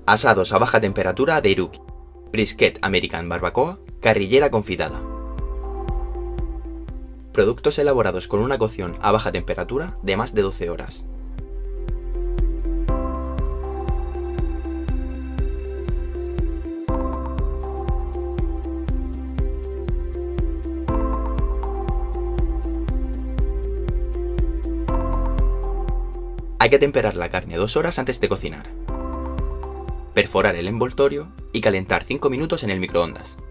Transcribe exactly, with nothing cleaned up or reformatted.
Asados a baja temperatura de Iruki, brisket American barbacoa, carrillera confitada. Productos elaborados con una cocción a baja temperatura de más de doce horas. Hay que temperar la carne dos horas antes de cocinar. Perforar el envoltorio y calentar cinco minutos en el microondas.